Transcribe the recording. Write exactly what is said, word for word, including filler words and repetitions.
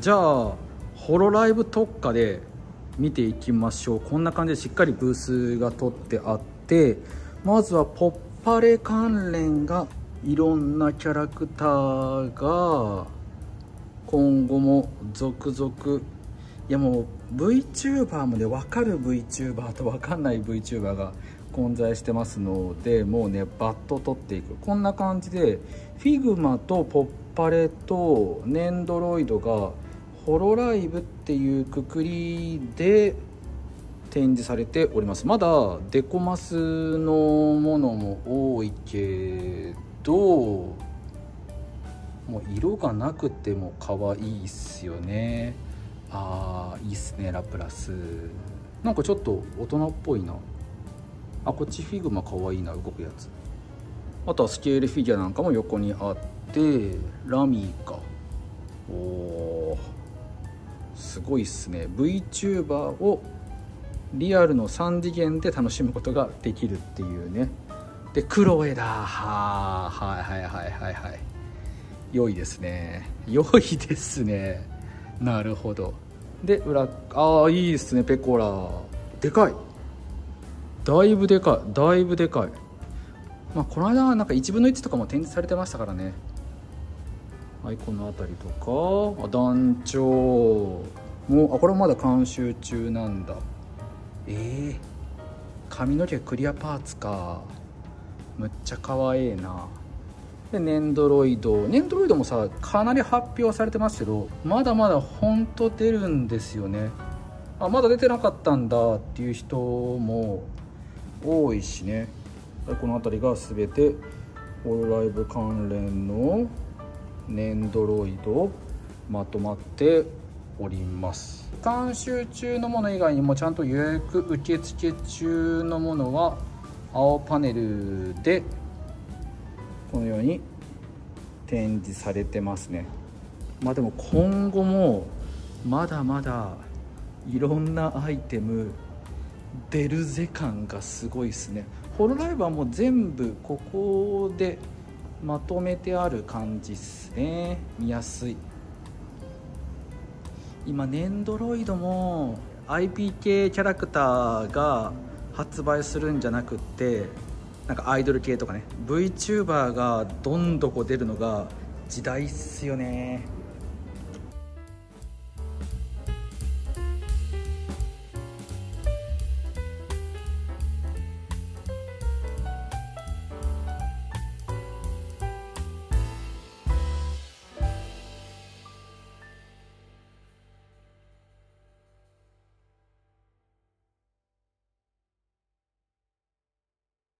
じゃあホロライブ特化で見ていきましょう。こんな感じでしっかりブースが取ってあって、まずはポッパレ関連がいろんなキャラクターが今後も続々、いやもう VTuber もね、分かる VTuber と分かんない VTuber が混在してますので、もうねバッと取っていく。こんな感じでフィグマとポッパレとネンドロイドがホロライブっていうくくりで展示されております。まだデコマスのものも多いけど、もう色がなくても可愛いっすよね。あーいいっすね。ラプラスなんかちょっと大人っぽいな。あ、こっちフィグマ可愛いな、動くやつ。あとはスケールフィギュアなんかも横にあって、ラミーか。おーすごいっすね。 VTuber をリアルのさん次元で楽しむことができるっていうね。でクロエだ。はーはいはいはいはいはい、良いですね、良いですね。なるほど。で裏、ああいいですね。ペコラでかい、だいぶでかい、だいぶでかい。まあこの間なんかいちぶんのいちとかも展示されてましたからね。はい、この辺りとか、あ団長もう、あこれもまだ監修中なんだ。えー、髪の毛クリアパーツか、むっちゃ可愛いな。でネンドロイドネンドロイドもさ、かなり発表されてますけど、まだまだ本当出るんですよね。あまだ出てなかったんだっていう人も多いしね。この辺りが全てホロライブ関連のネンドロイドまとまっております。監修中のもの以外にもちゃんと予約受付中のものは青パネルでこのように展示されてますね。まあでも今後もまだまだいろんなアイテム出るぜ感がすごいですね。ホロライブはもう全部ここでまとめてある感じですね。見やすい。今ネンドロイドも アイピー 系キャラクターが発売するんじゃなくって、なんかアイドル系とかね VTuber がどんどこ出るのが時代っすよね。